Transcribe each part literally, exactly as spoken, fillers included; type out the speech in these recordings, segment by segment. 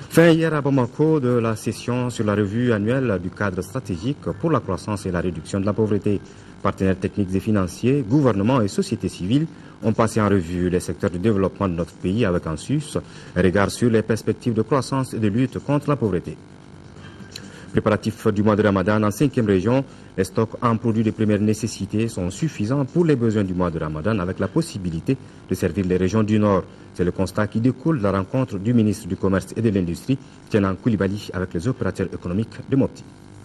Fin hier à Bamako de la session sur la revue annuelle du cadre stratégique pour la croissance et la réduction de la pauvreté. Partenaires techniques et financiers, gouvernements et sociétés civiles ont passé en revue les secteurs de développement de notre pays avec en sus un regard sur les perspectives de croissance et de lutte contre la pauvreté. Préparatifs du mois de Ramadan en cinquième région, les stocks en produits de première nécessité sont suffisants pour les besoins du mois de Ramadan avec la possibilité de servir les régions du Nord. C'est le constat qui découle de la rencontre du ministre du Commerce et de l'Industrie, Kenan Koulibaly, avec les opérateurs économiques de Mopti.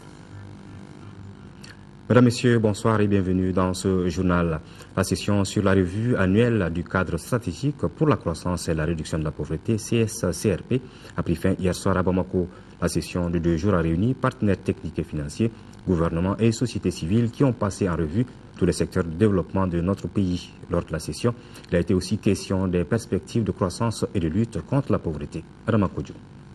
Mesdames, Messieurs, bonsoir et bienvenue dans ce journal. La session sur la revue annuelle du cadre stratégique pour la croissance et la réduction de la pauvreté, C S C R P, a pris fin hier soir à Bamako. La session de deux jours a réuni partenaires techniques et financiers, gouvernements et sociétés civiles qui ont passé en revue tous les secteurs de développement de notre pays. Lors de la session, il a été aussi question des perspectives de croissance et de lutte contre la pauvreté. Ramakodjo.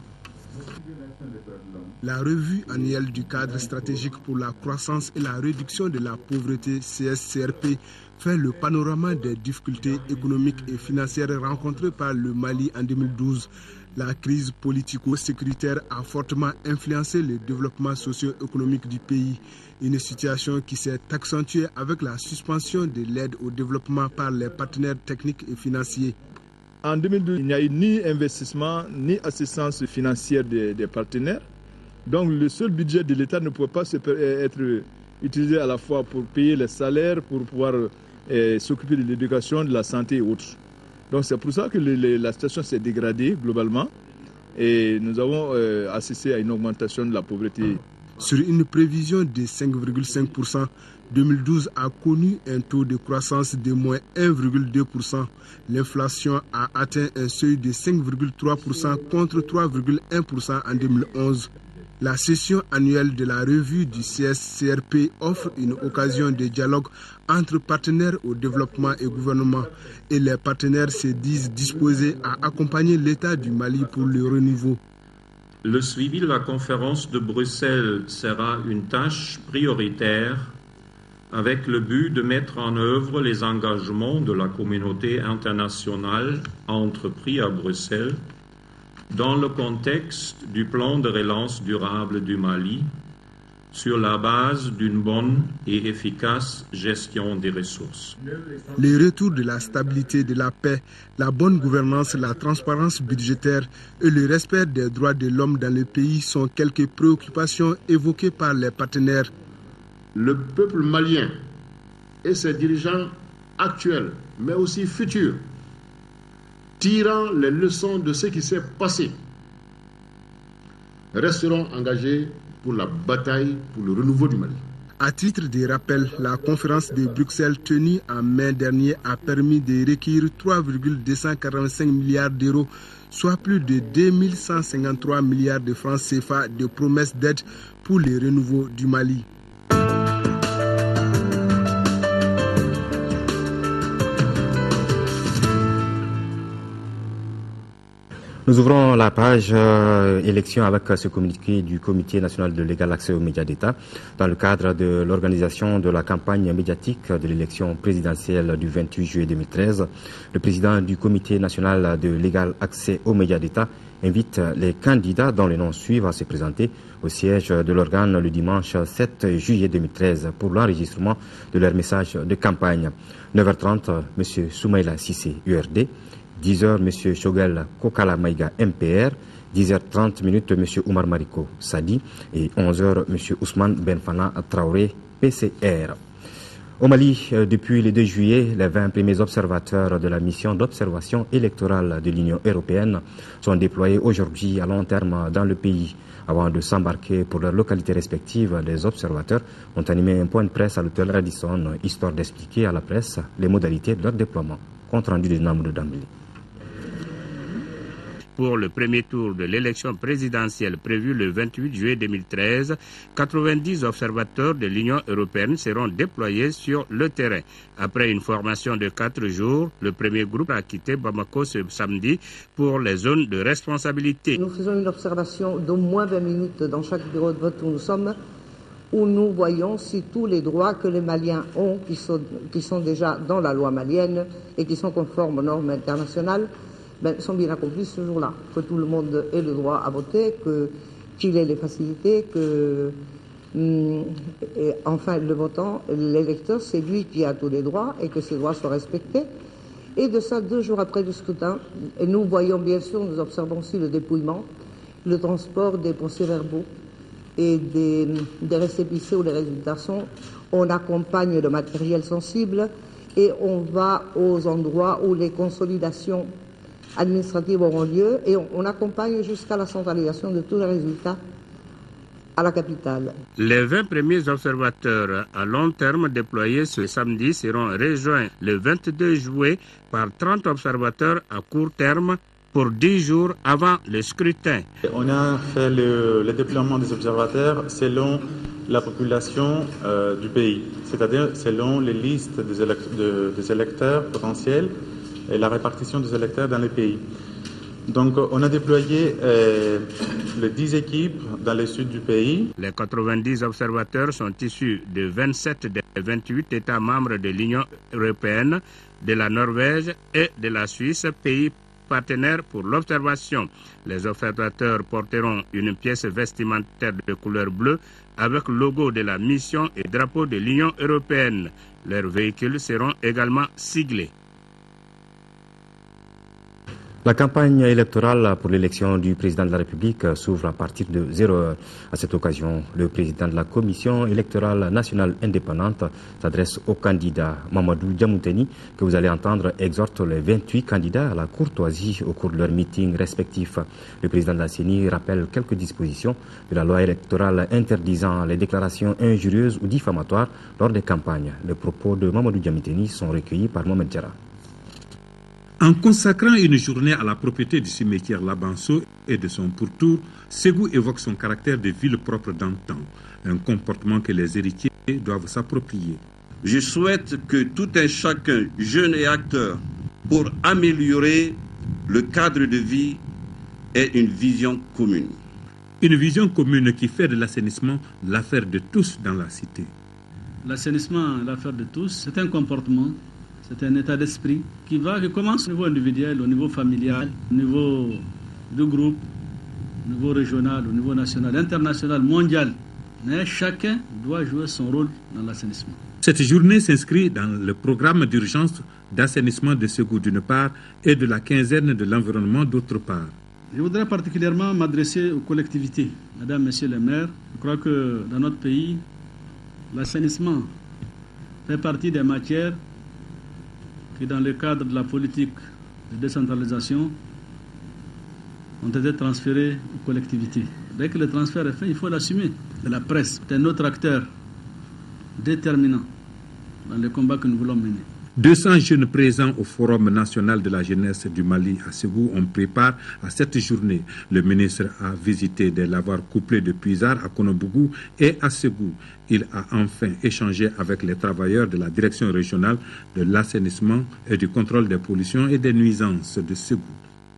La revue annuelle du cadre stratégique pour la croissance et la réduction de la pauvreté, C S C R P, fait le panorama des difficultés économiques et financières rencontrées par le Mali en deux mille douze. La crise politico-sécuritaire a fortement influencé le développement socio-économique du pays, une situation qui s'est accentuée avec la suspension de l'aide au développement par les partenaires techniques et financiers. En deux mille douze, il n'y a eu ni investissement ni assistance financière des, des partenaires. Donc le seul budget de l'État ne pouvait pas être utilisé à la fois pour payer les salaires, pour pouvoir eh, s'occuper de l'éducation, de la santé et autres. Donc c'est pour ça que le, le, la situation s'est dégradée globalement et nous avons euh, assisté à une augmentation de la pauvreté. Sur une prévision de cinq virgule cinq pour cent, deux mille douze a connu un taux de croissance de moins un virgule deux pour cent. L'inflation a atteint un seuil de cinq virgule trois pour cent contre trois virgule un pour cent en deux mille onze. La session annuelle de la revue du C S C R P offre une occasion de dialogue entre partenaires au développement et gouvernement. Et les partenaires se disent disposés à accompagner l'État du Mali pour le renouveau. Le suivi de la conférence de Bruxelles sera une tâche prioritaire avec le but de mettre en œuvre les engagements de la communauté internationale entrepris à Bruxelles dans le contexte du plan de relance durable du Mali, sur la base d'une bonne et efficace gestion des ressources. Le retour de la stabilité, de la paix, la bonne gouvernance, la transparence budgétaire et le respect des droits de l'homme dans le pays sont quelques préoccupations évoquées par les partenaires. Le peuple malien et ses dirigeants actuels, mais aussi futurs, tirant les leçons de ce qui s'est passé, resteront engagés pour la bataille pour le renouveau du Mali. À titre de rappel, la conférence de Bruxelles tenue en mai dernier a permis de recueillir trois virgule deux cent quarante-cinq milliards d'euros, soit plus de deux mille cent cinquante-trois milliards de francs C F A de promesses d'aide pour le renouveau du Mali. Nous ouvrons la page euh, élection avec ce communiqué du Comité national de l'égal accès aux médias d'État dans le cadre de l'organisation de la campagne médiatique de l'élection présidentielle du vingt-huit juillet deux mille treize. Le président du Comité national de l'égal accès aux médias d'État invite les candidats dont les noms suivent à se présenter au siège de l'organe le dimanche sept juillet deux mille treize pour l'enregistrement de leur message de campagne. neuf heures trente, M. Soumaïla Sissé, U R D. dix heures, M. Shogel Kokala Maïga, M P R. dix heures trente minutes, M. Oumar Mariko, Sadi. Et onze heures, M. Ousmane Benfana Traoré, P C R. Au Mali, depuis le deux juillet, les vingt premiers observateurs de la mission d'observation électorale de l'Union européenne sont déployés aujourd'hui à long terme dans le pays. Avant de s'embarquer pour leurs localités respectives, les observateurs ont animé un point de presse à l'hôtel Radisson, histoire d'expliquer à la presse les modalités de leur déploiement. Compte rendu de Namoudou Dambili. Pour le premier tour de l'élection présidentielle prévue le vingt-huit juillet deux mille treize, quatre-vingt-dix observateurs de l'Union européenne seront déployés sur le terrain. Après une formation de quatre jours, le premier groupe a quitté Bamako ce samedi pour les zones de responsabilité. Nous faisons une observation d'au moins vingt minutes dans chaque bureau de vote où nous sommes, où nous voyons si tous les droits que les Maliens ont, qui sont, qui sont déjà dans la loi malienne et qui sont conformes aux normes internationales, ben, sont bien accomplies ce jour-là. Que tout le monde ait le droit à voter, que, qu'il ait les facilités, que hum, et enfin le votant, l'électeur, c'est lui qui a tous les droits et que ces droits soient respectés. Et de ça, deux jours après le scrutin, et nous voyons bien sûr, nous observons aussi le dépouillement, le transport des procès-verbaux et des, des récépissés où les résultats sont. On accompagne le matériel sensible et on va aux endroits où les consolidations administratives auront lieu et on, on accompagne jusqu'à la centralisation de tous les résultats à la capitale. Les vingt premiers observateurs à long terme déployés ce samedi seront rejoints le vingt-deux juillet par trente observateurs à court terme pour dix jours avant le scrutin. On a fait le, le déploiement des observateurs selon la population euh, du pays, c'est-à-dire selon les listes des, élect de, des électeurs potentiels et la répartition des électeurs dans les pays. Donc on a déployé euh, les dix équipes dans le sud du pays. Les quatre-vingt-dix observateurs sont issus de vingt-sept des vingt-huit États membres de l'Union européenne, de la Norvège et de la Suisse, pays partenaires pour l'observation. Les observateurs porteront une pièce vestimentaire de couleur bleue avec le logo de la mission et drapeau de l'Union européenne. Leurs véhicules seront également siglés. La campagne électorale pour l'élection du président de la République s'ouvre à partir de zéro heure. À cette occasion, le président de la Commission électorale nationale indépendante s'adresse aux candidats. Mamadou Diamouteni, que vous allez entendre, exhorte les vingt-huit candidats à la courtoisie au cours de leurs meetings respectifs. Le président de la C E N I rappelle quelques dispositions de la loi électorale interdisant les déclarations injurieuses ou diffamatoires lors des campagnes. Les propos de Mamadou Diamouteni sont recueillis par Mohamed Diarra. En consacrant une journée à la propriété du cimetière Labanso et de son pourtour, Ségou évoque son caractère de ville propre d'antan, un comportement que les héritiers doivent s'approprier. Je souhaite que tout un chacun, jeune et acteur, pour améliorer le cadre de vie, ait une vision commune. Une vision commune qui fait de l'assainissement l'affaire de tous dans la cité. L'assainissement, l'affaire de tous, c'est un comportement. C'est un état d'esprit qui va, qui commence au niveau individuel, au niveau familial, au niveau du groupe, au niveau régional, au niveau national, international, mondial. Mais chacun doit jouer son rôle dans l'assainissement. Cette journée s'inscrit dans le programme d'urgence d'assainissement de Ségou d'une part et de la quinzaine de l'environnement d'autre part. Je voudrais particulièrement m'adresser aux collectivités. Mesdames, Messieurs les maires, je crois que dans notre pays, l'assainissement fait partie des matières qui, dans le cadre de la politique de décentralisation, ont été transférés aux collectivités. Dès que le transfert est fait, il faut l'assumer. La presse est un autre acteur déterminant dans le combat que nous voulons mener. deux cents jeunes présents au Forum national de la jeunesse du Mali à Ségou ont pris part à cette journée. Le ministre a visité des lavoirs couplés de Puisard à Konobougou et à Ségou. Il a enfin échangé avec les travailleurs de la direction régionale de l'assainissement et du contrôle des pollutions et des nuisances de Ségou.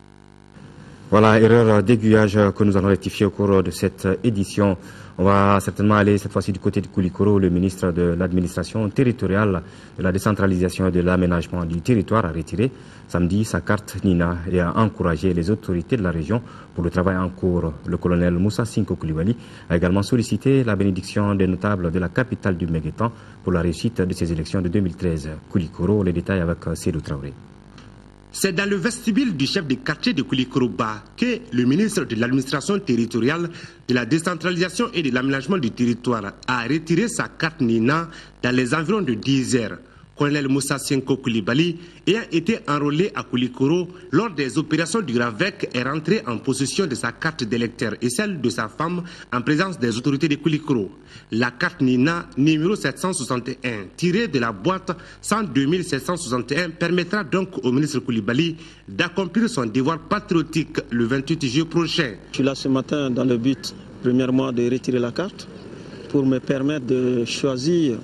Voilà, erreur d'aiguillage que nous allons rectifier au cours de cette édition. On va certainement aller cette fois-ci du côté de Koulikoro. Le ministre de l'administration territoriale, de la décentralisation et de l'aménagement du territoire a retiré samedi sa carte Nina et a encouragé les autorités de la région pour le travail en cours. Le colonel Moussa Sinko Koulibaly a également sollicité la bénédiction des notables de la capitale du Méguétan pour la réussite de ces élections de deux mille treize. Koulikoro, les détails avec Sédou Traoré. C'est dans le vestibule du chef de quartier de Koulikoroba que le ministre de l'administration territoriale, de la décentralisation et de l'aménagement du territoire a retiré sa carte Nina dans les environs de dix heures. Colonel Moussa Sinko Koulibaly, ayant été enrôlé à Koulikoro lors des opérations du RAVEC, est rentré en possession de sa carte d'électeur et celle de sa femme en présence des autorités de Koulikoro. La carte Nina numéro sept cent soixante et un, tirée de la boîte cent deux mille sept cent soixante et un, permettra donc au ministre Koulibaly d'accomplir son devoir patriotique le vingt-huit juillet prochain. Je suis là ce matin dans le but, premièrement, de retirer la carte pour me permettre de choisir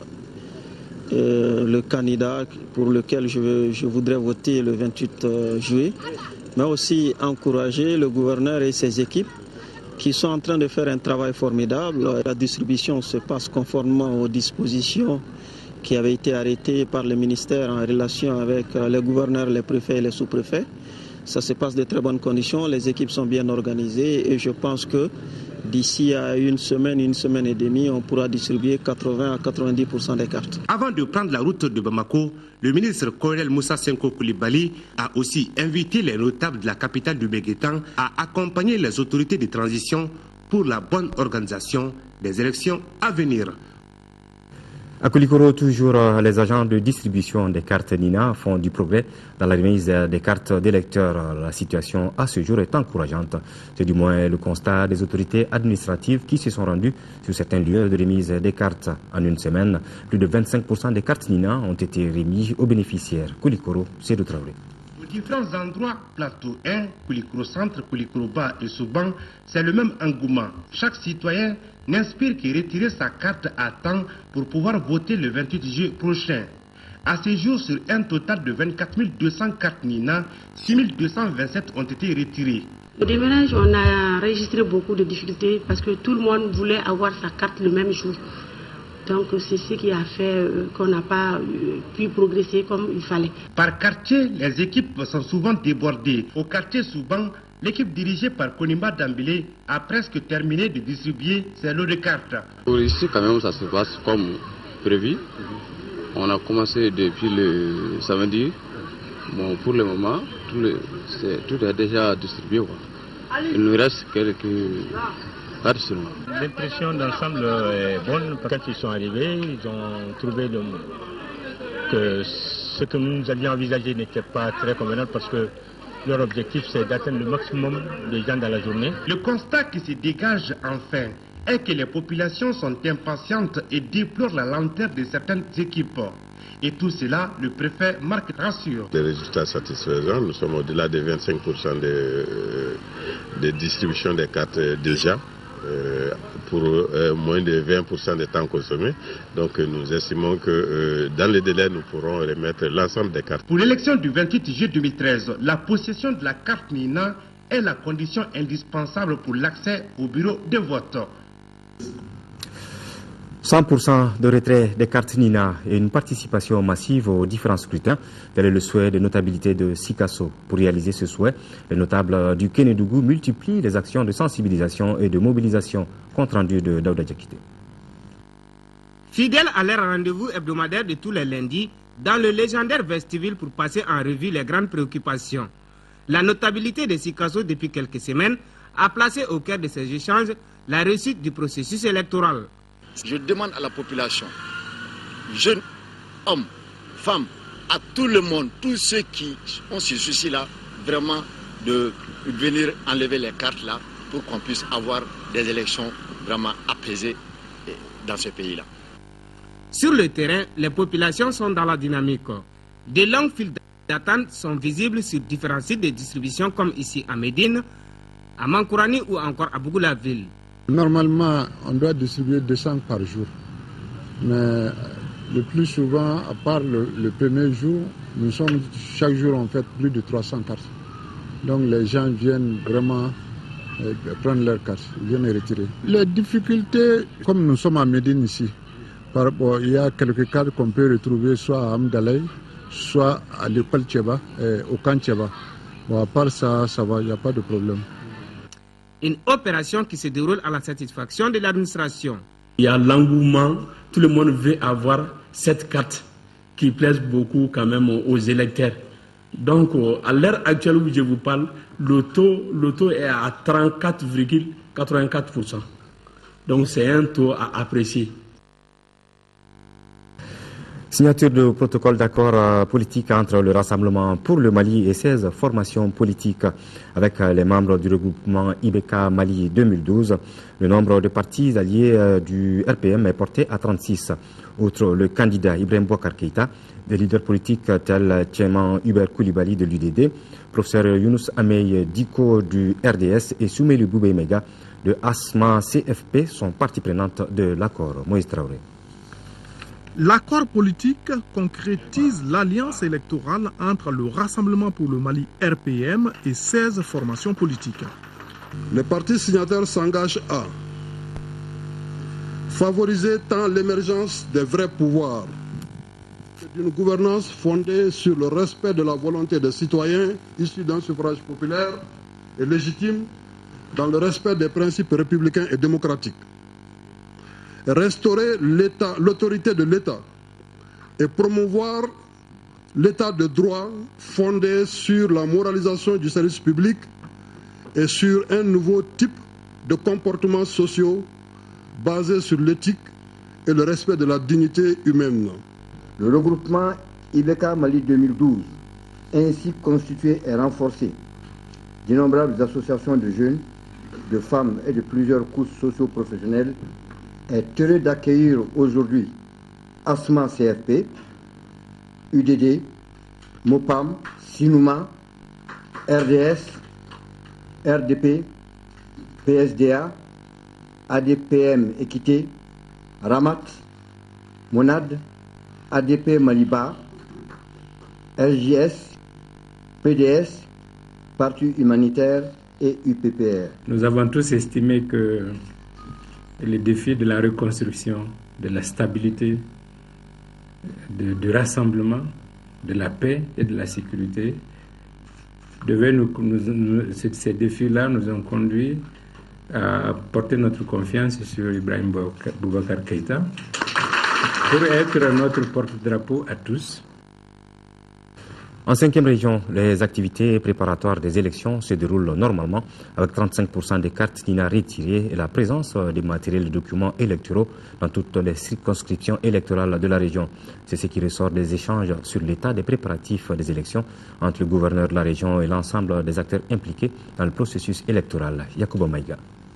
Euh, le candidat pour lequel je, veux, je voudrais voter le vingt-huit juillet, mais aussi encourager le gouverneur et ses équipes qui sont en train de faire un travail formidable. La distribution se passe conformément aux dispositions qui avaient été arrêtées par le ministère en relation avec les gouverneurs, les préfets et les sous-préfets. ça se passe de très bonnes conditions, les équipes sont bien organisées et je pense que d'ici à une semaine, une semaine et demie, on pourra distribuer quatre-vingts à quatre-vingt-dix pour cent des cartes. Avant de prendre la route de Bamako, le ministre colonel Moussa Senko Koulibaly a aussi invité les notables de la capitale du Béguétan à accompagner les autorités de transition pour la bonne organisation des élections à venir. À Koulikoro, toujours, les agents de distribution des cartes Nina font du progrès dans la remise des cartes d'électeurs. La situation à ce jour est encourageante. C'est du moins le constat des autorités administratives qui se sont rendues sur certains lieux de remise des cartes. En une semaine, plus de vingt-cinq pour cent des cartes Nina ont été remises aux bénéficiaires. Koulikoro, c'est de travail. Aux différents endroits, Plateau un, Koulikoro Centre, Koulikoro Bas et Souban, c'est le même engouement. Chaque citoyen n'inspire qu'à retirer sa carte à temps pour pouvoir voter le vingt-huit juillet prochain. À ce jour, sur un total de vingt-quatre mille deux cents cartes Nina, six mille deux cent vingt-sept ont été retirées. Au démarrage, on a enregistré beaucoup de difficultés parce que tout le monde voulait avoir sa carte le même jour. Donc c'est ce qui a fait euh, qu'on n'a pas euh, pu progresser comme il fallait. Par quartier, les équipes sont souvent débordées. Au quartier Souban, l'équipe dirigée par Konimba Dambélé a presque terminé de distribuer ses lots de cartes. Pour ici, quand même, ça se passe comme prévu. On a commencé depuis le samedi. Bon, pour le moment, tout, le, est, tout est déjà distribué. Quoi. Il nous reste quelques cartes seulement. L'impression d'ensemble est bonne. Quand ils sont arrivés, ils ont trouvé le, que ce que nous avions envisagé n'était pas très convenable parce que leur objectif, c'est d'atteindre le maximum de gens dans la journée. Le constat qui se dégage enfin est que les populations sont impatientes et déplorent la lenteur de certaines équipes. Et tout cela, le préfet Marc rassure. Des résultats satisfaisants. Nous sommes au-delà de vingt-cinq pour cent de, de distribution des cartes déjà. Euh, pour euh, moins de vingt pour cent des temps consommés. Donc euh, nous estimons que euh, dans les délais, nous pourrons remettre l'ensemble des cartes. Pour l'élection du vingt-huit juillet deux mille treize, la possession de la carte Nina est la condition indispensable pour l'accès au bureau de vote. cent pour cent de retrait des cartes Nina et une participation massive aux différents scrutins. Tel est le souhait de notabilité de Sikasso. Pour réaliser ce souhait, les notables du Kénédougou multiplient les actions de sensibilisation et de mobilisation. Compte rendu de Daouda Diakité. Fidèles à leur rendez-vous hebdomadaire de tous les lundis, dans le légendaire vestibule pour passer en revue les grandes préoccupations. La notabilité de Sikasso depuis quelques semaines a placé au cœur de ces échanges la réussite du processus électoral. Je demande à la population, jeunes, hommes, femmes, à tout le monde, tous ceux qui ont ce souci-là, vraiment de venir enlever les cartes là pour qu'on puisse avoir des élections vraiment apaisées dans ce pays-là. Sur le terrain, les populations sont dans la dynamique. De longues files d'attente sont visibles sur différents sites de distribution comme ici à Médine, à Mankourani ou encore à Bougoula-Ville. Normalement, on doit distribuer deux cents par jour. Mais le plus souvent, à part le, le premier jour, nous sommes chaque jour on fait plus de trois cents cartes. Donc les gens viennent vraiment euh, prendre leurs cartes, ils viennent les retirer. Les difficultés, comme nous sommes à Médine ici, par, bon, il y a quelques cartes qu'on peut retrouver soit à Amdalaï, soit à l'école Tcheba, euh, au camp Tcheba. Bon, à part ça, ça va, il n'y a pas de problème. Une opération qui se déroule à la satisfaction de l'administration. Il y a l'engouement, tout le monde veut avoir cette carte qui plaise beaucoup quand même aux électeurs. Donc à l'heure actuelle où je vous parle, le taux, le taux est à trente-quatre virgule quatre-vingt-quatre pour cent. Donc c'est un taux à apprécier. Signature de protocole d'accord politique entre le Rassemblement pour le Mali et seize formations politiques avec les membres du regroupement I B K Mali deux mille douze. Le nombre de partis alliés du R P M est porté à trente-six. Outre le candidat Ibrahim Boubacar Keïta, des leaders politiques tels Tchéman Hubert Koulibaly de l'U D D, professeur Younous Amey Diko du R D S et Soumeli Boubé Mega de Asma C F P sont parties prenantes de l'accord. Moïse Traoré. L'accord politique concrétise l'alliance électorale entre le Rassemblement pour le Mali R P M et seize formations politiques. Les partis signataires s'engagent à favoriser tant l'émergence des vrais pouvoirs D'une gouvernance fondée sur le respect de la volonté des citoyens issus d'un suffrage populaire et légitime dans le respect des principes républicains et démocratiques. Restaurer l'État, l'autorité de l'État et promouvoir l'État de droit fondé sur la moralisation du service public et sur un nouveau type de comportements sociaux basés sur l'éthique et le respect de la dignité humaine. Le regroupement I B K Mali deux mille douze, ainsi constitué et renforcé d'innombrables associations de jeunes, de femmes et de plusieurs couches socio-professionnelles, est heureux d'accueillir aujourd'hui ASMA C F P, U D D, MOPAM, SINUMA, R D S, R D P, P S D A, A D P M Équité, RAMAT, MONAD, A D P Maliba, R J S, P D S, Parti humanitaire et U P P R. Nous avons tous estimé que les défis de la reconstruction, de la stabilité, de, du rassemblement, de la paix et de la sécurité devaient nous, nous, nous, ces défis-là nous ont conduit à porter notre confiance sur Ibrahim Boubacar Keïta pour être notre porte-drapeau à tous. En cinquième région, les activités préparatoires des élections se déroulent normalement avec trente-cinq pour cent des cartes N I N A retirées et la présence des matériels de documents électoraux dans toutes les circonscriptions électorales de la région. C'est ce qui ressort des échanges sur l'état des préparatifs des élections entre le gouverneur de la région et l'ensemble des acteurs impliqués dans le processus électoral. Yacouba Maïga.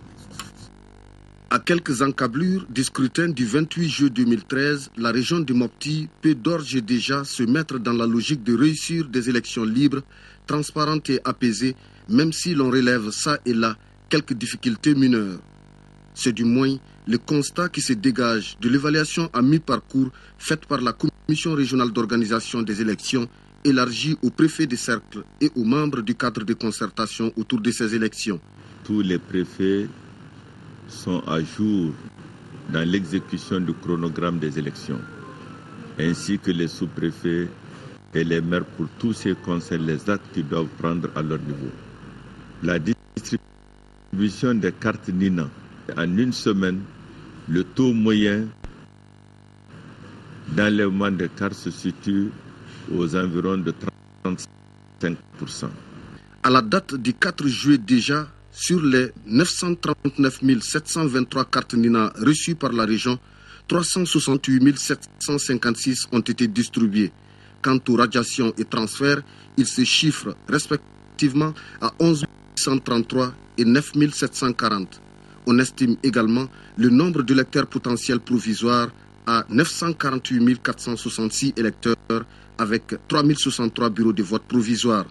À quelques encablures du scrutin du vingt-huit juillet deux mille treize, la région de Mopti peut d'ores et déjà se mettre dans la logique de réussir des élections libres, transparentes et apaisées, même si l'on relève ça et là quelques difficultés mineures. C'est du moins le constat qui se dégage de l'évaluation à mi-parcours faite par la Commission régionale d'organisation des élections, élargie aux préfets des cercles et aux membres du cadre de concertation autour de ces élections. Tous les préfets sont à jour dans l'exécution du chronogramme des élections, ainsi que les sous-préfets et les maires pour tous ce qui concerne les actes qu'ils doivent prendre à leur niveau. La distribution des cartes N I N A, en une semaine, le taux moyen d'enlèvement des cartes se situe aux environs de trente-cinq pour cent. À la date du quatre juillet déjà, sur les neuf cent trente-neuf mille sept cent vingt-trois cartes N I N A reçues par la région, trois cent soixante-huit mille sept cent cinquante-six ont été distribuées. Quant aux radiations et transferts, ils se chiffrent respectivement à onze mille cent trente-trois et neuf mille sept cent quarante. On estime également le nombre d'électeurs potentiels provisoires à neuf cent quarante-huit mille quatre cent soixante-six électeurs avec trois mille soixante-trois bureaux de vote provisoires.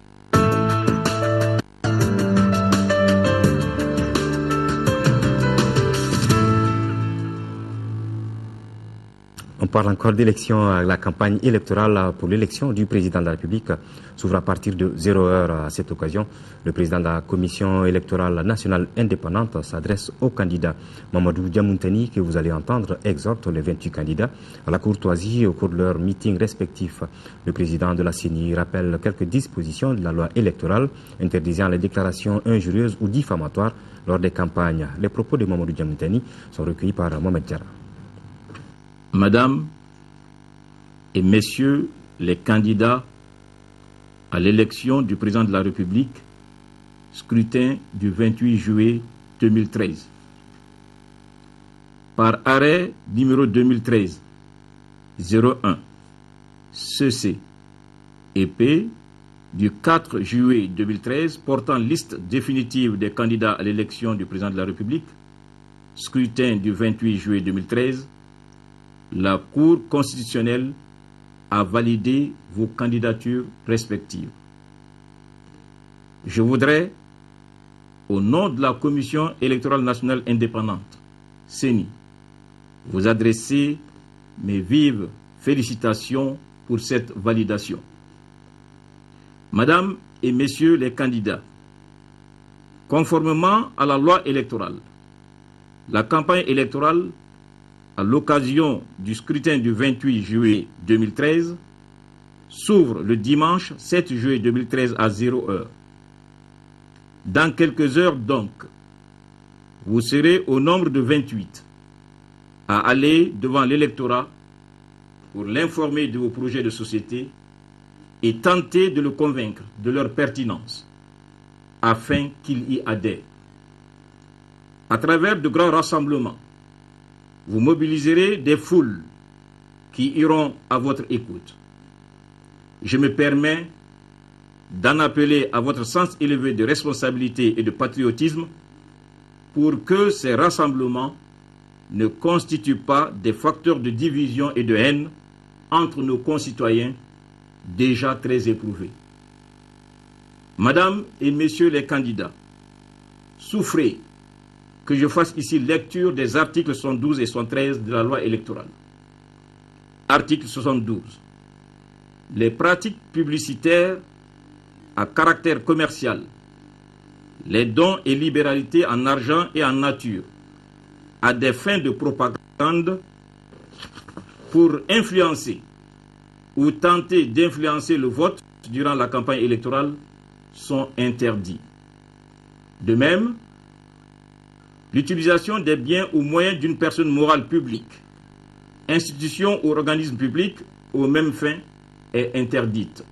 On parle encore d'élection. La campagne électorale pour l'élection du président de la République s'ouvre à partir de zéro heure. À cette occasion, le président de la Commission électorale nationale indépendante s'adresse aux candidats. Mamadou Diamountani, que vous allez entendre, exhorte les vingt-huit candidats à la courtoisie au cours de leurs meetings respectifs. Le président de la C E N I rappelle quelques dispositions de la loi électorale interdisant les déclarations injurieuses ou diffamatoires lors des campagnes. Les propos de Mamadou Diamountani sont recueillis par Mohamed Diarra. Madame et Messieurs les candidats à l'élection du président de la République, scrutin du vingt-huit juillet deux mille treize. Par arrêt numéro deux mille treize zéro un C C et P du quatre juillet deux mille treize portant liste définitive des candidats à l'élection du président de la République, scrutin du vingt-huit juillet deux mille treize, la Cour constitutionnelle a validé vos candidatures respectives. Je voudrais, au nom de la Commission électorale nationale indépendante, C E N I, vous adresser mes vives félicitations pour cette validation. Madame et Messieurs les candidats, conformément à la loi électorale, la campagne électorale à l'occasion du scrutin du vingt-huit juillet deux mille treize, s'ouvre le dimanche sept juillet deux mille treize à zéro heure. Dans quelques heures donc, vous serez au nombre de vingt-huit à aller devant l'électorat pour l'informer de vos projets de société et tenter de le convaincre de leur pertinence afin qu'il y adhère. À travers de grands rassemblements, vous mobiliserez des foules qui iront à votre écoute. Je me permets d'en appeler à votre sens élevé de responsabilité et de patriotisme pour que ces rassemblements ne constituent pas des facteurs de division et de haine entre nos concitoyens déjà très éprouvés. Madame et Messieurs les candidats, souffrez que je fasse ici lecture des articles soixante-douze et soixante-treize de la loi électorale. Article soixante-douze. Les pratiques publicitaires à caractère commercial, les dons et libéralités en argent et en nature, à des fins de propagande pour influencer ou tenter d'influencer le vote durant la campagne électorale sont interdits. De même, l'utilisation des biens ou moyens d'une personne morale publique, institution ou organisme public aux mêmes fins est interdite.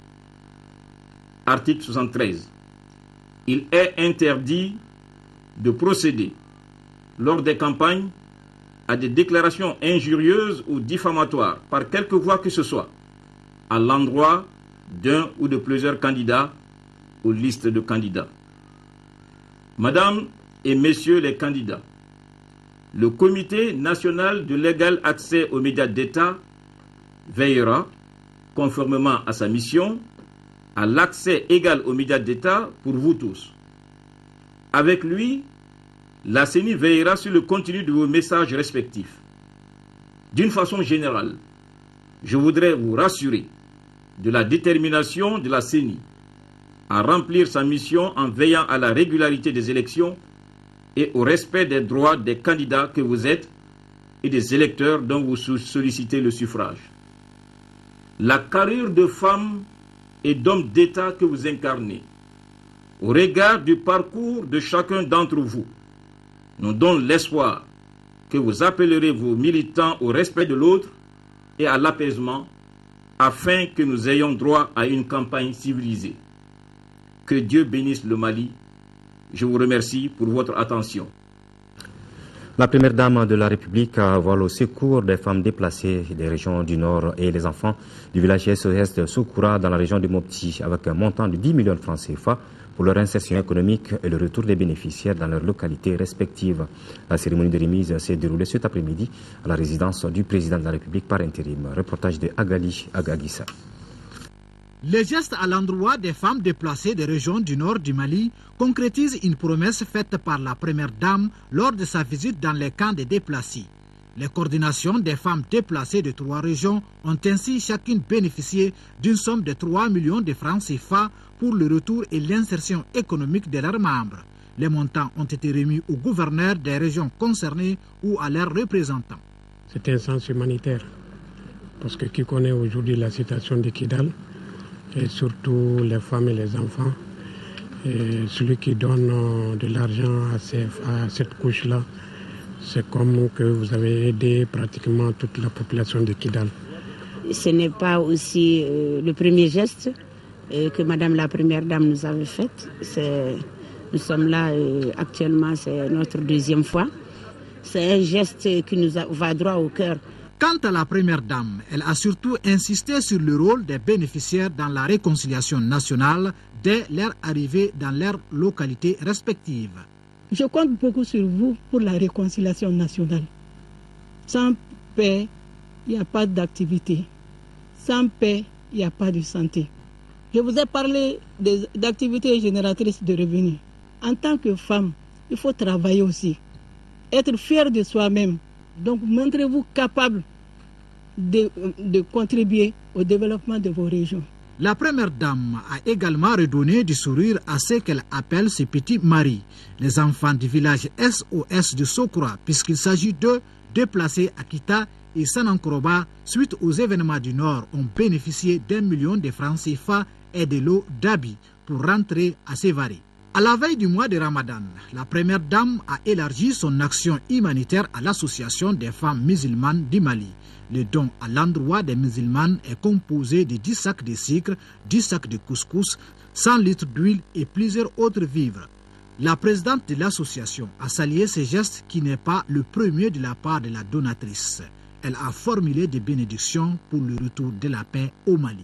Article soixante-treize. Il est interdit de procéder, lors des campagnes, à des déclarations injurieuses ou diffamatoires, par quelque voie que ce soit, à l'endroit d'un ou de plusieurs candidats aux listes de candidats. Madame et Messieurs les candidats, le Comité national de l'égal accès aux médias d'État veillera, conformément à sa mission, à l'accès égal aux médias d'État pour vous tous. Avec lui, la C E N I veillera sur le contenu de vos messages respectifs. D'une façon générale, je voudrais vous rassurer de la détermination de la C E N I à remplir sa mission en veillant à la régularité des élections et au respect des droits des candidats que vous êtes et des électeurs dont vous sollicitez le suffrage. La carrure de femme et d'homme d'État que vous incarnez, au regard du parcours de chacun d'entre vous, nous donne l'espoir que vous appellerez vos militants au respect de l'autre et à l'apaisement, afin que nous ayons droit à une campagne civilisée. Que Dieu bénisse le Mali. Je vous remercie pour votre attention. La première dame de la République vole au secours des femmes déplacées des régions du Nord et les enfants du village S O S de Soukoura dans la région de Mopti avec un montant de dix millions de francs C F A pour leur insertion économique et le retour des bénéficiaires dans leurs localités respectives. La cérémonie de remise s'est déroulée cet après-midi à la résidence du président de la République par intérim. Reportage de Agali Agagissa. Les gestes à l'endroit des femmes déplacées des régions du nord du Mali concrétisent une promesse faite par la première dame lors de sa visite dans les camps des déplacés. Les coordinations des femmes déplacées de trois régions ont ainsi chacune bénéficié d'une somme de trois millions de francs C F A pour le retour et l'insertion économique de leurs membres. Les montants ont été remis aux gouverneurs des régions concernées ou à leurs représentants. C'est un sens humanitaire, parce que qui connaît aujourd'hui la situation de Kidal, et surtout les femmes et les enfants. Et celui qui donne de l'argent à, à cette couche-là, c'est comme que vous avez aidé pratiquement toute la population de Kidal. Ce n'est pas aussi euh, le premier geste euh, que Madame la Première Dame nous avait fait. Nous sommes là euh, actuellement, c'est notre deuxième fois. C'est un geste qui nous a, va droit au cœur. Quant à la Première Dame, elle a surtout insisté sur le rôle des bénéficiaires dans la réconciliation nationale dès leur arrivée dans leurs localités respectives. Je compte beaucoup sur vous pour la réconciliation nationale. Sans paix, il n'y a pas d'activité. Sans paix, il n'y a pas de santé. Je vous ai parlé d'activités génératrices de revenus. En tant que femme, il faut travailler aussi. Être fier de soi-même. Donc, montrez-vous capable de, de contribuer au développement de vos régions. La Première Dame a également redonné du sourire à ce qu'elle appelle ses petits maris, les enfants du village S O S de Soukoura, puisqu'il s'agit d'eux déplacés à Kita et Sanankoroba suite aux événements du Nord ont bénéficié d'un million de francs C F A et de l'eau d'Abi pour rentrer à Sévaré. À la veille du mois de Ramadan, la première dame a élargi son action humanitaire à l'association des femmes musulmanes du Mali. Le don à l'endroit des musulmanes est composé de dix sacs de sucre, dix sacs de couscous, cent litres d'huile et plusieurs autres vivres. La présidente de l'association a salué ce geste qui n'est pas le premier de la part de la donatrice. Elle a formulé des bénédictions pour le retour de la paix au Mali.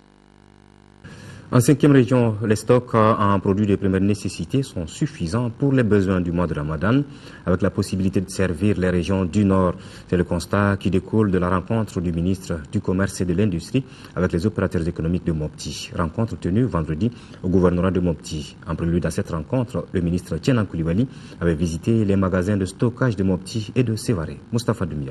En cinquième région, les stocks en produits de première nécessité sont suffisants pour les besoins du mois de Ramadan, avec la possibilité de servir les régions du Nord. C'est le constat qui découle de la rencontre du ministre du Commerce et de l'Industrie avec les opérateurs économiques de Mopti. Rencontre tenue vendredi au gouvernorat de Mopti. En prélude à cette rencontre, le ministre Tienan Koulibaly avait visité les magasins de stockage de Mopti et de Sévaré. Moustapha Doumia.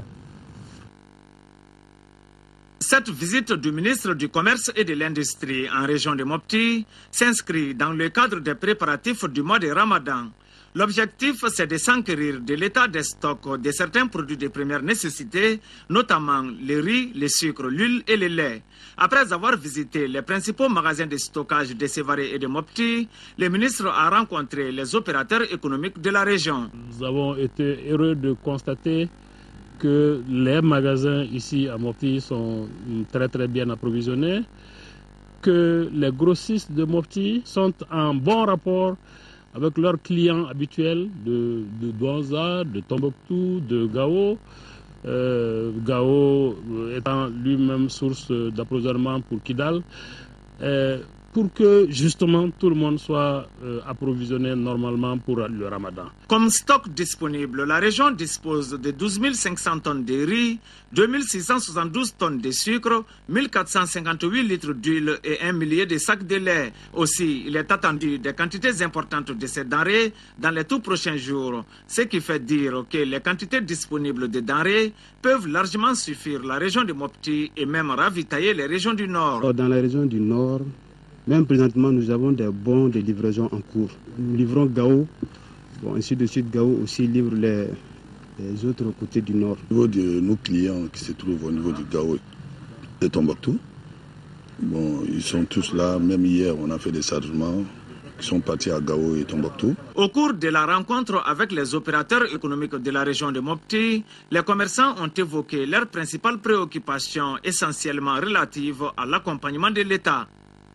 Cette visite du ministre du Commerce et de l'Industrie en région de Mopti s'inscrit dans le cadre des préparatifs du mois de Ramadan. L'objectif, c'est de s'enquérir de l'état des stocks de certains produits de première nécessité, notamment le riz, le sucre, l'huile et le lait. Après avoir visité les principaux magasins de stockage de Sévaré et de Mopti, le ministre a rencontré les opérateurs économiques de la région. Nous avons été heureux de constater que les magasins ici à Mopti sont très très bien approvisionnés, que les grossistes de Mopti sont en bon rapport avec leurs clients habituels de, de Douanza, de Tombouctou, de Gao, euh, Gao étant lui-même source d'approvisionnement pour Kidal, euh, pour que justement tout le monde soit euh, approvisionné normalement pour le Ramadan. Comme stock disponible, la région dispose de douze mille cinq cents tonnes de riz, deux mille six cent soixante-douze tonnes de sucre, mille quatre cent cinquante-huit litres d'huile et un millier de sacs de lait. Aussi, il est attendu des quantités importantes de ces denrées dans les tout prochains jours, ce qui fait dire que les quantités disponibles de denrées peuvent largement suffire la région de Mopti et même ravitailler les régions du Nord. Dans la région du Nord, même présentement, nous avons des bons de livraison en cours. Nous livrons Gao, bon, ainsi de suite, Gao aussi livre les, les autres côtés du Nord. Au niveau de nos clients qui se trouvent au niveau du Gao et Tombouctou, bon, ils sont tous là. Même hier, on a fait des chargements qui sont partis à Gao et Tombouctou. Au cours de la rencontre avec les opérateurs économiques de la région de Mopti, les commerçants ont évoqué leurs principales préoccupations essentiellement relatives à l'accompagnement de l'État.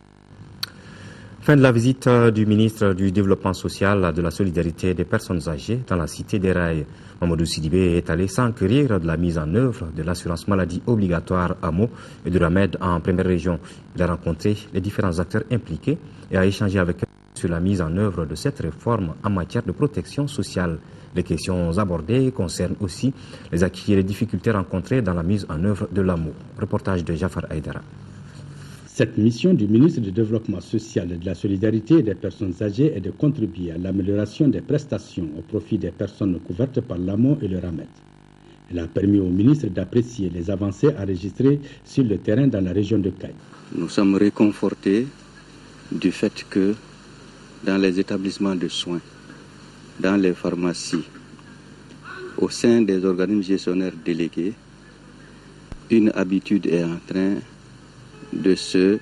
Fin de la visite du ministre du Développement social, de la solidarité des personnes âgées dans la cité des Rails. Mamadou Sidibé est allé s'enquérir de la mise en œuvre de l'assurance maladie obligatoire à Mo et de Ramed en première région. Il a rencontré les différents acteurs impliqués et a échangé avec eux sur la mise en œuvre de cette réforme en matière de protection sociale. Les questions abordées concernent aussi les acquis et les difficultés rencontrées dans la mise en œuvre de l'A M O. Reportage de Jafar Aïdara. Cette mission du ministre du Développement social et de la solidarité des personnes âgées est de contribuer à l'amélioration des prestations au profit des personnes couvertes par l'A M O et le RAMED. Elle a permis au ministre d'apprécier les avancées enregistrées sur le terrain dans la région de Caille. Nous sommes réconfortés du fait que dans les établissements de soins, dans les pharmacies, au sein des organismes gestionnaires délégués, une habitude est en train de se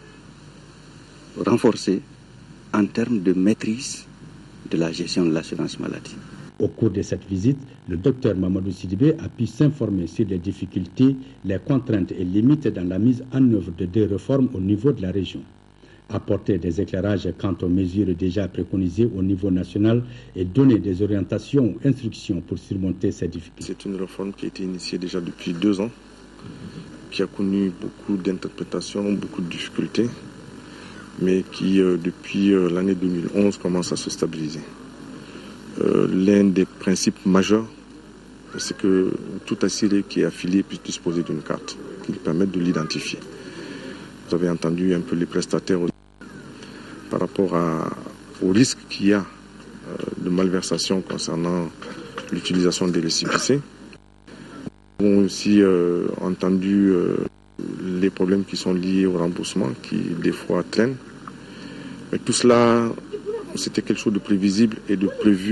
renforcer en termes de maîtrise de la gestion de l'assurance maladie. Au cours de cette visite, le docteur Mamadou Sidibé a pu s'informer sur les difficultés, les contraintes et limites dans la mise en œuvre de deux réformes au niveau de la région. Apporter des éclairages quant aux mesures déjà préconisées au niveau national et donner des orientations ou instructions pour surmonter ces difficultés. C'est une réforme qui a été initiée déjà depuis deux ans, qui a connu beaucoup d'interprétations, beaucoup de difficultés, mais qui, euh, depuis euh, l'année deux mille onze, commence à se stabiliser. Euh, l'un des principes majeurs, c'est que tout assuré qui est affilié puisse disposer d'une carte qui lui permette de l'identifier. Vous avez entendu un peu les prestataires aussi, par rapport à, au risque qu'il y a euh, de malversation concernant l'utilisation des récépissés. Nous avons aussi euh, entendu euh, les problèmes qui sont liés au remboursement, qui des fois traînent. Mais tout cela, c'était quelque chose de prévisible et de prévu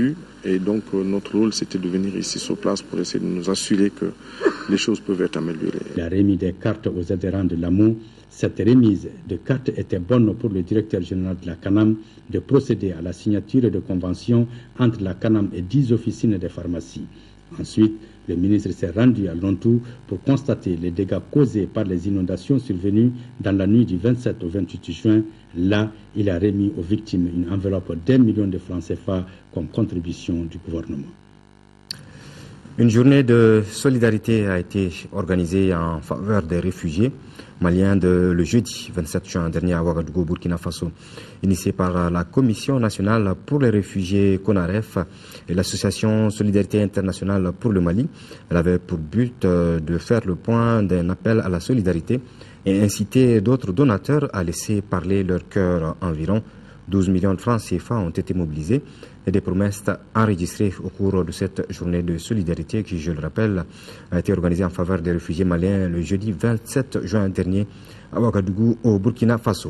Et donc euh, notre rôle, c'était de venir ici sur place pour essayer de nous assurer que les choses peuvent être améliorées. Il a remis des cartes aux adhérents de l'A M O. Cette remise de cartes était bonne pour le directeur général de la CANAM de procéder à la signature de conventions entre la CANAM et dix officines de pharmacie. Ensuite, le ministre s'est rendu à Lontou pour constater les dégâts causés par les inondations survenues dans la nuit du vingt-sept au vingt-huit juin. Là, il a remis aux victimes une enveloppe d'un million de francs C F A comme contribution du gouvernement. Une journée de solidarité a été organisée en faveur des réfugiés maliens de, le jeudi vingt-sept juin dernier à Ouagadougou, Burkina Faso, initiée par la Commission nationale pour les réfugiés CONAREF et l'association Solidarité internationale pour le Mali. Elle avait pour but de faire le point d'un appel à la solidarité et inciter d'autres donateurs à laisser parler leur cœur. Environ douze millions de francs C F A ont été mobilisés et des promesses enregistrées au cours de cette journée de solidarité qui, je le rappelle, a été organisée en faveur des réfugiés maliens le jeudi vingt-sept juin dernier à Ouagadougou, au Burkina Faso.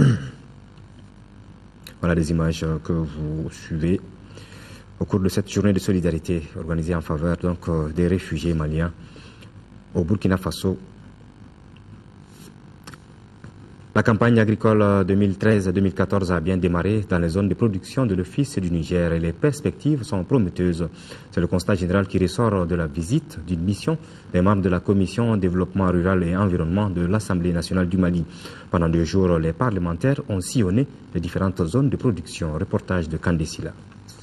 Voilà des images que vous suivez au cours de cette journée de solidarité organisée en faveur donc des réfugiés maliens au Burkina Faso. La campagne agricole deux mille treize deux mille quatorze a bien démarré dans les zones de production de l'Office du Niger et les perspectives sont prometteuses. C'est le constat général qui ressort de la visite d'une mission des membres de la Commission développement rural et environnement de l'Assemblée nationale du Mali. Pendant deux jours, les parlementaires ont sillonné les différentes zones de production. Reportage de Kandesila.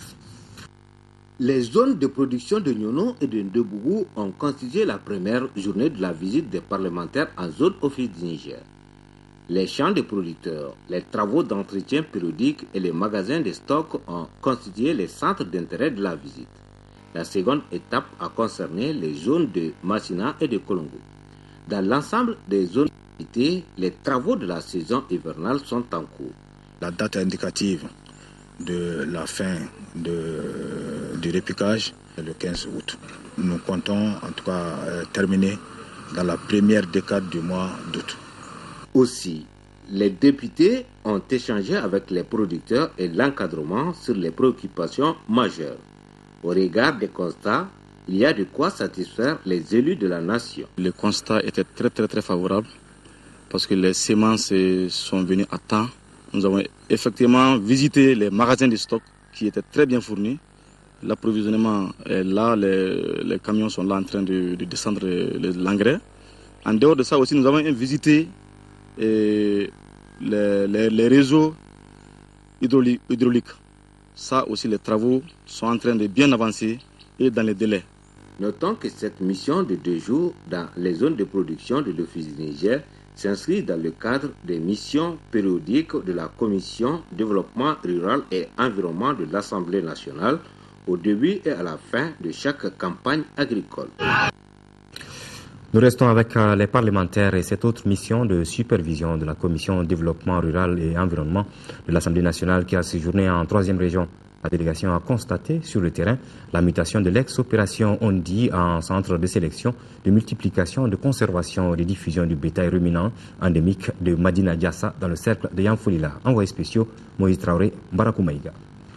Les zones de production de Nyono et de Ndebougou ont constitué la première journée de la visite des parlementaires en zone Office du Niger. Les champs de producteurs, les travaux d'entretien périodique et les magasins de stock ont constitué les centres d'intérêt de la visite. La seconde étape a concerné les zones de Massina et de Kolongo. Dans l'ensemble des zones visitées, les travaux de la saison hivernale sont en cours. La date indicative de la fin de, du répiquage est le quinze août. Nous comptons en tout cas euh, terminer dans la première décade du mois d'août. Aussi, les députés ont échangé avec les producteurs et l'encadrement sur les préoccupations majeures. Au regard des constats, il y a de quoi satisfaire les élus de la nation. Le constat était très très très favorable parce que les semences sont venues à temps. Nous avons effectivement visité les magasins de stock qui étaient très bien fournis. L'approvisionnement est là, les, les camions sont là en train de, de descendre l'engrais. En dehors de ça aussi, nous avons visité et les, les, les réseaux hydrauliques, hydrauliques. Ça aussi, les travaux sont en train de bien avancer et dans les délais. Notons que cette mission de deux jours dans les zones de production de l'Office du Niger s'inscrit dans le cadre des missions périodiques de la Commission développement rural et environnement de l'Assemblée nationale au début et à la fin de chaque campagne agricole. Nous restons avec les parlementaires et cette autre mission de supervision de la Commission développement rural et environnement de l'Assemblée nationale qui a séjourné en troisième région. La délégation a constaté sur le terrain la mutation de l'ex-opération Ondi en centre de sélection, de multiplication, de conservation et de diffusion du bétail ruminant endémique de Madina Diassa dans le cercle de Yanfolila. Envoyés spéciaux, Moïse Traoré, Barakoumaïga.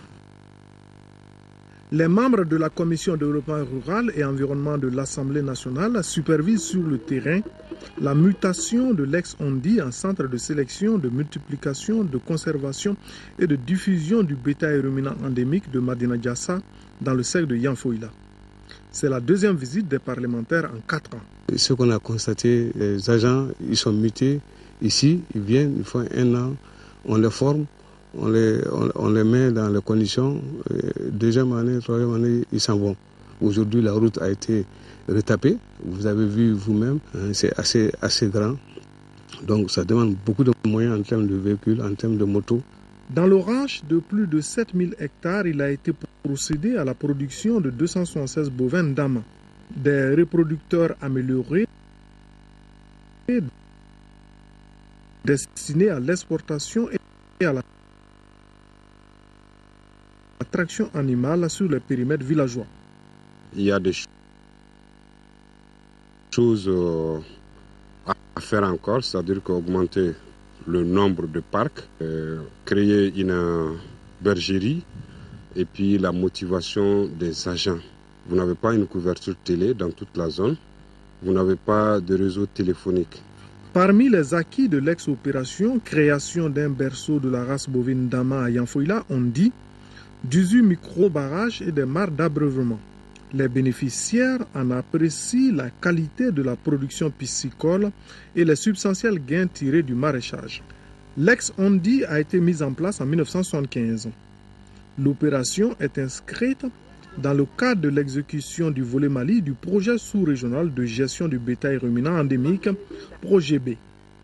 Les membres de la Commission développement rural et environnement de l'Assemblée nationale supervisent sur le terrain la mutation de l'ex-Ondi en centre de sélection, de multiplication, de conservation et de diffusion du bétail ruminant endémique de Madina Diassa dans le cercle de Yanfolila. C'est la deuxième visite des parlementaires en quatre ans. Ce qu'on a constaté, les agents, ils sont mutés ici, ils viennent, ils font un an, on les forme. On les, on, on les met dans les conditions, euh, deuxième année, troisième année, ils s'en vont. Aujourd'hui, la route a été retapée, vous avez vu vous-même, hein, c'est assez, assez grand. Donc ça demande beaucoup de moyens en termes de véhicules, en termes de motos. Dans le ranch de plus de sept mille hectares, il a été procédé à la production de deux cent soixante-seize bovins d'Ama, des reproducteurs améliorés destinés à l'exportation et à la traction animale sur les périmètres villageois. Il y a des choses à faire encore, c'est-à-dire qu'augmenter le nombre de parcs, euh, créer une bergerie et puis la motivation des agents. Vous n'avez pas une couverture télé dans toute la zone, vous n'avez pas de réseau téléphonique. Parmi les acquis de l'ex-opération, création d'un berceau de la race bovine Dama à Yanfoïla, on dit dix-huit micro-barrages et des mares d'abreuvement. Les bénéficiaires en apprécient la qualité de la production piscicole et les substantiels gains tirés du maraîchage. L'ex-Ondi a été mise en place en mille neuf cent soixante-quinze. L'opération est inscrite dans le cadre de l'exécution du volet Mali du projet sous-régional de gestion du bétail ruminant endémique, projet B.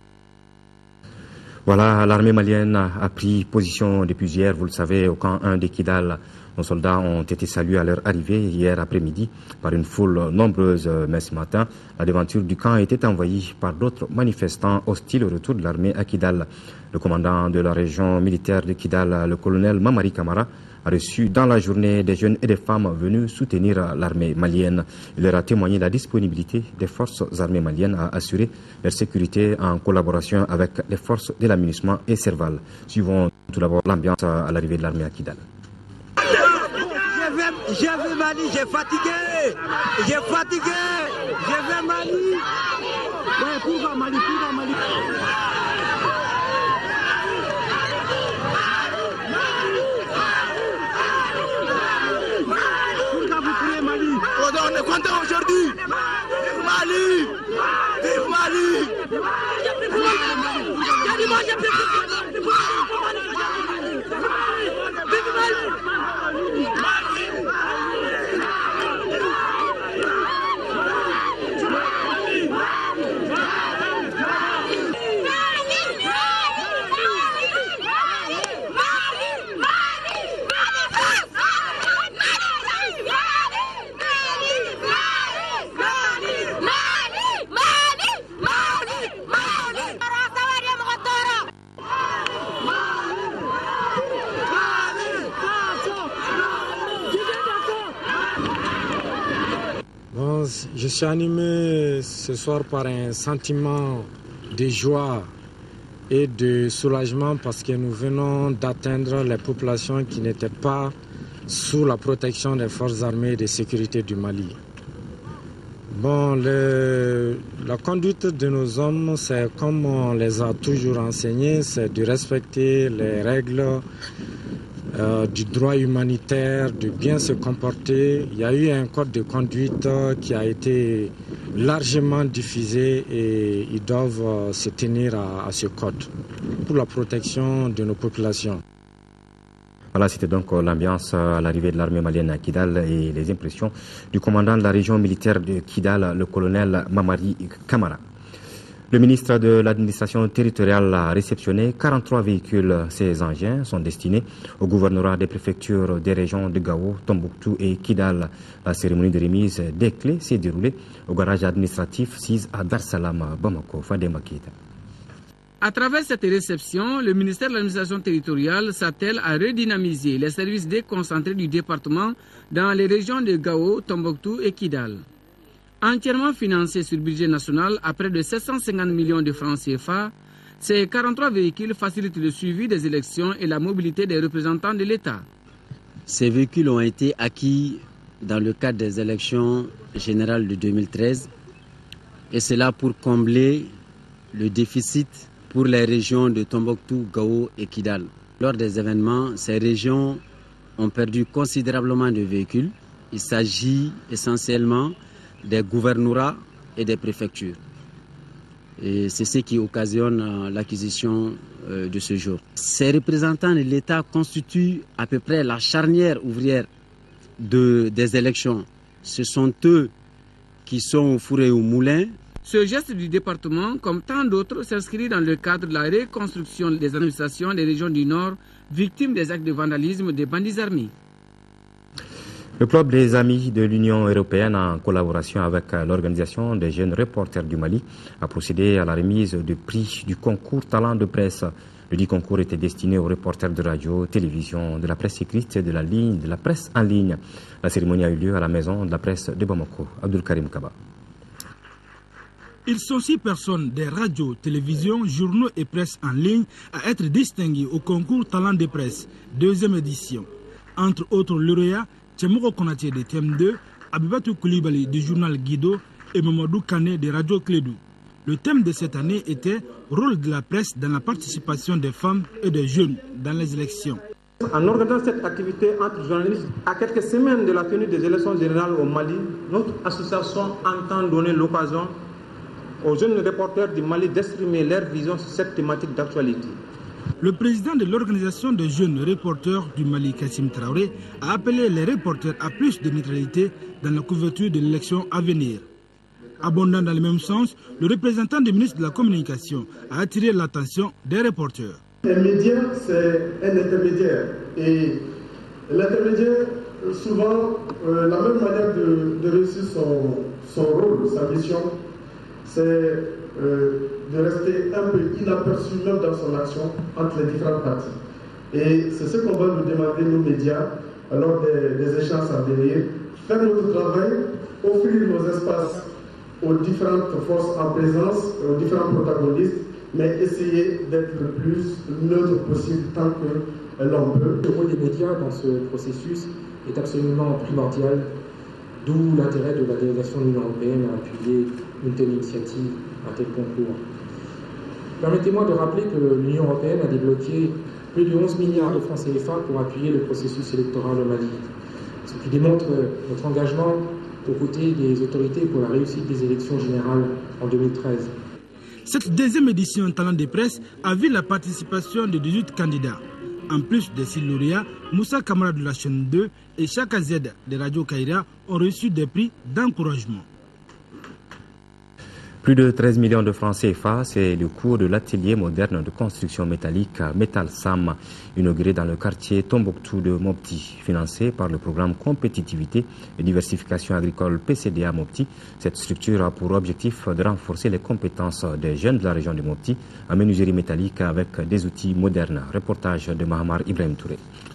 Voilà, l'armée malienne a pris position depuis hier, vous le savez, au camp un de Kidal. Nos soldats ont été salués à leur arrivée hier après-midi par une foule nombreuse, mais ce matin, la devanture du camp a été envahie par d'autres manifestants hostiles au retour de l'armée à Kidal. Le commandant de la région militaire de Kidal, le colonel Mamari Kamara, a reçu dans la journée des jeunes et des femmes venus soutenir l'armée malienne. Il leur a témoigné la disponibilité des forces armées maliennes à assurer leur sécurité en collaboration avec les forces de l'aménagement et Serval. Suivons tout d'abord l'ambiance à l'arrivée de l'armée à Kidal. Je vais Mali, j'ai fatigué, j'ai fatigué, je vais Mali. Ouais, pourquoi Mali, pourquoi Mali? Pourquoi vous criez Mali? On est content aujourd'hui. Vive Mali, vive Mali. Vive Mali. Je suis animé ce soir par un sentiment de joie et de soulagement parce que nous venons d'atteindre les populations qui n'étaient pas sous la protection des forces armées et de sécurité du Mali. Bon, le, la conduite de nos hommes, c'est comme on les a toujours enseignés, c'est de respecter les règles Euh, du droit humanitaire, de bien se comporter. Il y a eu un code de conduite qui a été largement diffusé et ils doivent euh, se tenir à, à ce code pour la protection de nos populations. Voilà, c'était donc l'ambiance à l'arrivée de l'armée malienne à Kidal et les impressions du commandant de la région militaire de Kidal, le colonel Mamari Kamara. Le ministre de l'administration territoriale a réceptionné quarante-trois véhicules. Ces engins sont destinés au gouvernorat des préfectures des régions de Gao, Tombouctou et Kidal. La cérémonie de remise des clés s'est déroulée au garage administratif S I S à Dar Salam, Bamako. Fadema Keita. À travers cette réception, le ministère de l'administration territoriale s'attelle à redynamiser les services déconcentrés du département dans les régions de Gao, Tombouctou et Kidal. Entièrement financé sur le budget national à près de sept cent cinquante millions de francs C F A, ces quarante-trois véhicules facilitent le suivi des élections et la mobilité des représentants de l'État. Ces véhicules ont été acquis dans le cadre des élections générales de deux mille treize et cela pour combler le déficit pour les régions de Tombouctou, Gao et Kidal. Lors des événements, ces régions ont perdu considérablement de véhicules. Il s'agit essentiellement des gouvernorats et des préfectures. Et c'est ce qui occasionne l'acquisition de ce jour. Ces représentants de l'État constituent à peu près la charnière ouvrière de, des élections. Ce sont eux qui sont au four et au moulin. Ce geste du département, comme tant d'autres, s'inscrit dans le cadre de la reconstruction des administrations des régions du Nord, victimes des actes de vandalisme des bandits armés. Le club des amis de l'Union européenne, en collaboration avec l'organisation des jeunes reporters du Mali, a procédé à la remise du prix du concours Talent de presse. Le dit concours était destiné aux reporters de radio, télévision, de la presse écrite et de la ligne, de la presse en ligne. La cérémonie a eu lieu à la maison de la presse de Bamako. Abdul Karim Kaba. Ils sont six personnes des radios, télévisions, journaux et presse en ligne à être distingués au concours Talent de presse, deuxième édition. Entre autres lauréats, Tchemoko Konaté de T M deux, Abibatou Koulibaly du journal Guido et Mamadou Kane de Radio Clédou. Le thème de cette année était « Rôle de la presse dans la participation des femmes et des jeunes dans les élections ». En organisant cette activité entre journalistes, à quelques semaines de la tenue des élections générales au Mali, notre association entend donner l'occasion aux jeunes reporters du Mali d'exprimer leur vision sur cette thématique d'actualité. Le président de l'organisation des jeunes reporters du Mali, Kassim Traoré, a appelé les reporters à plus de neutralité dans la couverture de l'élection à venir. Abondant dans le même sens, le représentant du ministre de la Communication a attiré l'attention des reporters. Un média, c'est un intermédiaire. Et l'intermédiaire, souvent, euh, la même manière de, de réussir son, son rôle, sa mission, c'est euh, de rester un peu inaperçu même dans son action entre les différentes parties. Et c'est ce qu'on va nous demander, nos médias, lors des, des échanges à venir, faire notre travail, offrir nos espaces aux différentes forces en présence, aux différents protagonistes, mais essayer d'être le plus neutre possible tant que l'on peut. Le rôle des médias dans ce processus est absolument primordial, d'où l'intérêt de la délégation de l'Union européenne à appuyer une telle initiative, un tel concours. Permettez-moi de rappeler que l'Union européenne a débloqué plus de onze milliards de francs C F A pour appuyer le processus électoral au Mali, ce qui démontre notre engagement aux côtés des autorités pour la réussite des élections générales en deux mille treize. Cette deuxième édition Talent de presse a vu la participation de dix-huit candidats. En plus des six lauréats, Moussa Kamara de la chaîne deux et Chaka Z de Radio Kaira ont reçu des prix d'encouragement. Plus de treize millions de francs C F A, c'est le coût de l'atelier moderne de construction métallique Metal Sam, inauguré dans le quartier Tombouctou de Mopti, financé par le programme Compétitivité et Diversification Agricole P C D A Mopti. Cette structure a pour objectif de renforcer les compétences des jeunes de la région de Mopti en menuiserie métallique avec des outils modernes. Reportage de Mahamar Ibrahim Touré.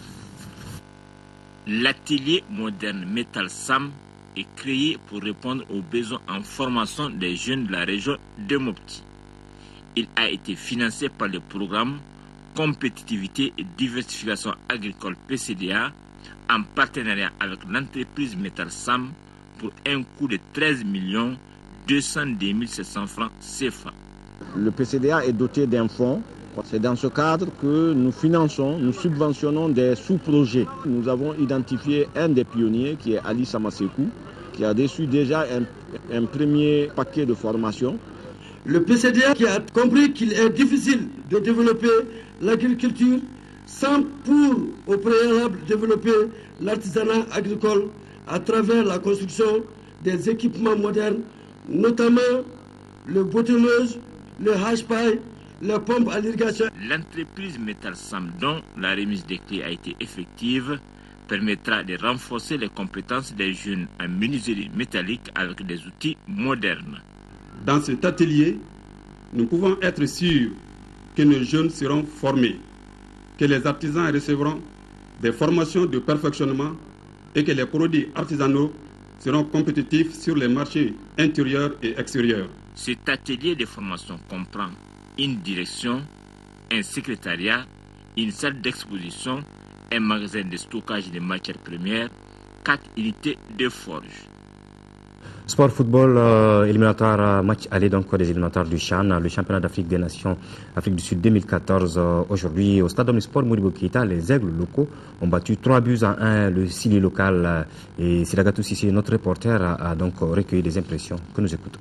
L'atelier moderne Metal Sam est créé pour répondre aux besoins en formation des jeunes de la région de Mopti. Il a été financé par le programme Compétitivité et Diversification Agricole P C D A en partenariat avec l'entreprise Metal Sam pour un coût de treize millions deux cent deux mille sept cents francs C F A. Le P C D A est doté d'un fonds. C'est dans ce cadre que nous finançons, nous subventionnons des sous-projets. Nous avons identifié un des pionniers qui est Ali Samasekou, qui a reçu déjà un, un premier paquet de formation. Le P C D A qui a compris qu'il est difficile de développer l'agriculture sans pour au préalable développer l'artisanat agricole à travers la construction des équipements modernes, notamment le bottineuse, le hache-paille, les pompes à l'irrigation. L'entreprise Metal Sam, dont la remise des clés a été effective, permettra de renforcer les compétences des jeunes en menuiserie métallique avec des outils modernes. Dans cet atelier, nous pouvons être sûrs que nos jeunes seront formés, que les artisans recevront des formations de perfectionnement et que les produits artisanaux seront compétitifs sur les marchés intérieurs et extérieurs. Cet atelier de formation comprend une direction, un secrétariat, une salle d'exposition, un magasin de stockage de matières premières, quatre unités de forge. Sport football euh, éliminatoire, euh, match aller donc des éliminatoires du Chan, le championnat d'Afrique des Nations Afrique du Sud deux mille quatorze. Euh, aujourd'hui au stade Omnisport Modibo Keïta, les aigles locaux ont battu trois buts à un le Sili local. Euh, et Sidagatou Sissi, notre reporter, a, a donc recueilli des impressions que nous écoutons.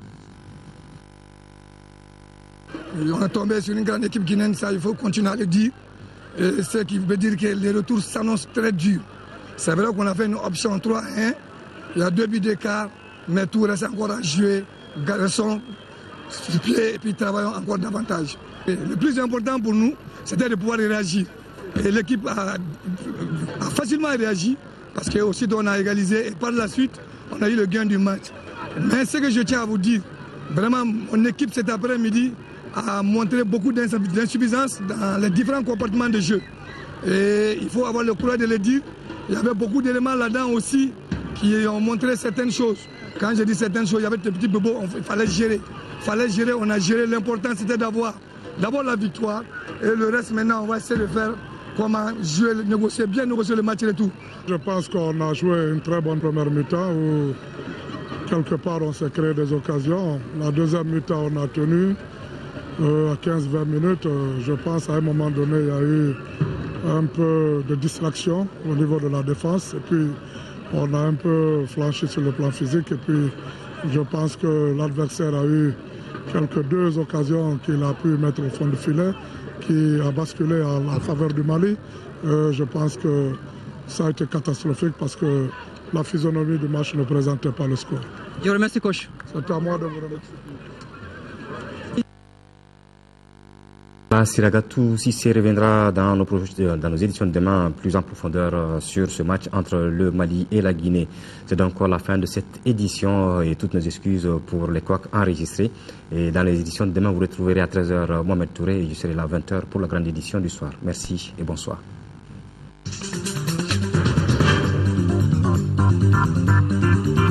On est tombé sur une grande équipe guinéenne, ça il faut continuer à le dire. Et ce qui veut dire que les retours s'annoncent très durs. C'est vrai qu'on a fait une option trois à un, il y a deux buts d'écart, mais tout reste encore à jouer. Garçons sur pied et puis travaillons encore davantage. Et le plus important pour nous, c'était de pouvoir réagir. Et l'équipe a, a facilement réagi parce qu'aussitôt on a égalisé et par la suite, on a eu le gain du match. Mais ce que je tiens à vous dire, vraiment, mon équipe cet après-midi a montré beaucoup d'insuffisance dans les différents comportements de jeu. Et il faut avoir le courage de le dire. Il y avait beaucoup d'éléments là-dedans aussi qui ont montré certaines choses. Quand je dis certaines choses, il y avait des petits bobos, il fallait gérer. Il fallait gérer, on a géré. L'important c'était d'avoir d'abord la victoire et le reste maintenant on va essayer de faire comment jouer, négocier, bien négocier le match et tout. Je pense qu'on a joué une très bonne première mi-temps où quelque part on s'est créé des occasions. La deuxième mi-temps on a tenu euh, à quinze vingt minutes. Euh, je pense à un moment donné il y a eu un peu de distraction au niveau de la défense et puis on a un peu flanchi sur le plan physique et puis je pense que l'adversaire a eu quelques deux occasions qu'il a pu mettre au fond du filet qui a basculé à la faveur du Mali. Euh, je pense que ça a été catastrophique parce que la physionomie du match ne présentait pas le score. Je vous remercie, coach. C'est à moi de vous remercier. Siragatou Sissé reviendra dans nos, dans nos éditions de demain plus en profondeur sur ce match entre le Mali et la Guinée. C'est donc la fin de cette édition et toutes nos excuses pour les couacs enregistrés. Et dans les éditions de demain, vous retrouverez à treize heures Mohamed Touré et je serai là à vingt heures pour la grande édition du soir. Merci et bonsoir. Thank you.